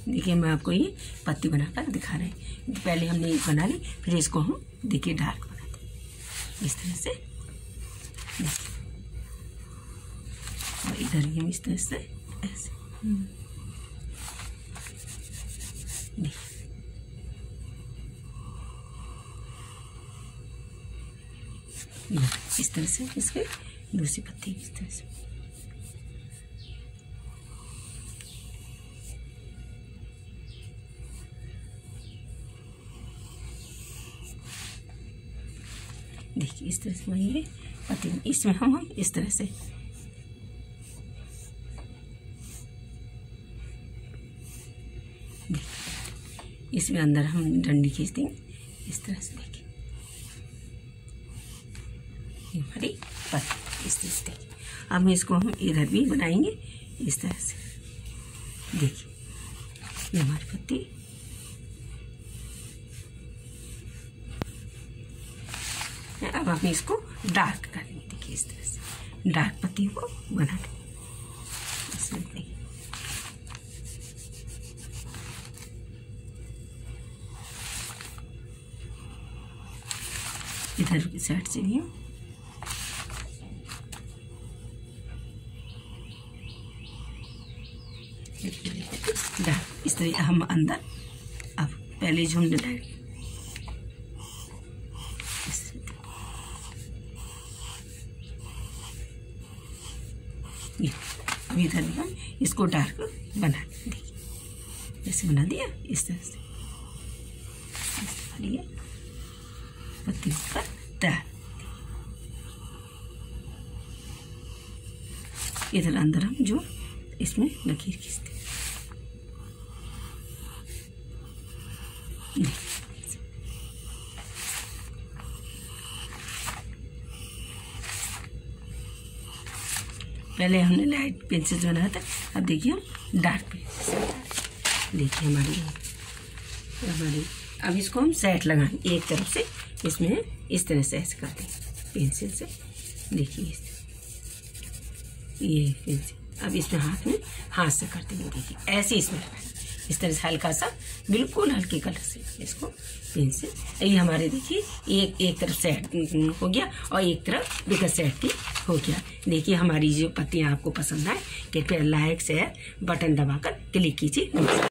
देखिए मैं आपको ये पत्ती बनाकर दिखा रहे हैं। पहले हमने एक बना ली, फिर इसको हम देखिए डार्क बनाते हैं इस तरह से। और इधर भी हम इस तरह से ऐसे इस तरह से इसके दूसरी पत्ती इस तरह से। देखिए इस तरह से ये पत्ती, इसमें हम इस तरह से इसमें अंदर हम डंडी खींच देंगे इस तरह से। देखिए ये हमारी पत्ती इस तरह से। देखिए अब इसको हम इधर भी बनाएंगे इस तरह से। देखिए ये हमारी पत्ती। अब हम इसको डार्क करेंगे। देखिए इस तरह से डार्क पत्ती को बना देंगे इसमें। देखिए इधर की साइड से भी डार्क इस तरह हम अंदर। अब पहले जो हमने डाल अब इधर भी हम इसको डार्क बना देखिए ऐसे बना दिया इस तरह से। पत्ती पर डाल इधर अंदर हम जो इसमें लकीर खींचते पहले हमने लाइट पेंसिल बनाया था, अब देखिए हम डार्क पेंसिल। देखिए हमारी अब इसको हम सेट लगाएंगे एक तरफ से, इसमें इस तरह से ऐसे करते हैं पेंसिल से। देखिए ये पेंसिल अब इसमें हाथ से करते हैं। देखिए ऐसे इसमें लगाएंगे इस तरह से हल्का सा बिल्कुल हल्के कलर से इसको पेंसिल। ये हमारे देखिए एक तरफ सेट हो गया और एक तरफ बिगर सेट भी हो गया। देखिए हमारी जो पत्तियां आपको पसंद आए कृपया लाइक शेयर बटन दबाकर क्लिक कीजिए। नमस्कार।